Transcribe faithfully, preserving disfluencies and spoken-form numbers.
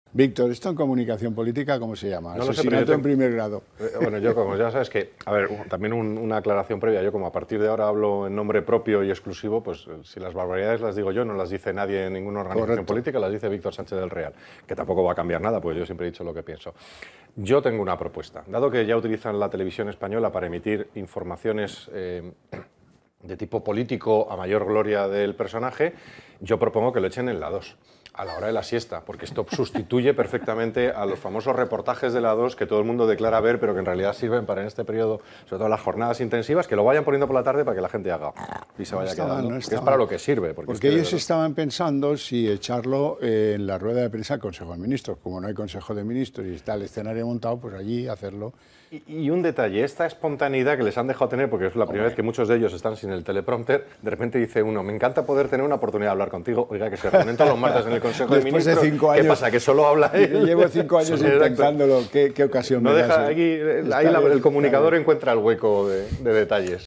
Víctor, ¿esto en comunicación política cómo se llama? No lo sé, Asesinato pero yo en primer grado. Eh, Bueno, yo como ya sabes que, a ver, también un- una aclaración previa, yo como a partir de ahora hablo en nombre propio y exclusivo, pues eh, si las barbaridades las digo yo, no las dice nadie en ninguna organización Correcto. política, las dice Víctor Sánchez del Real, que tampoco va a cambiar nada, pues yo siempre he dicho lo que pienso. Yo tengo una propuesta, dado que ya utilizan la televisión española para emitir informaciones eh, de tipo político a mayor gloria del personaje, yo propongo que lo echen en la dos. A la hora de la siesta, porque esto sustituye perfectamente a los famosos reportajes de la dos que todo el mundo declara ver, pero que en realidad sirven para en este periodo, sobre todo las jornadas intensivas, que lo vayan poniendo por la tarde para que la gente haga y se No vaya está quedando, mal, no que está es para mal. lo que sirve. Porque, Porque es que de ellos verdad- estaban pensando si echarlo eh, en la rueda de prensa del Consejo de Ministros. Como no hay Consejo de Ministros y está el escenario montado, pues allí hacerlo. Y, y un detalle, esta espontaneidad que les han dejado tener, porque es la primera vez que muchos de ellos están sin el teleprompter, de repente dice uno, me encanta poder tener una oportunidad de hablar contigo, oiga, que se reúnen todos los martes en el Consejo de Después de Ministros, cinco ¿qué años- pasa? ¿Que solo habla él? Llevo cinco años Exacto. intentándolo. ¿Qué, qué ocasión No me deja, das, eh? aquí, Está ahí la- bien, el está comunicador bien. encuentra el hueco de, de detalles.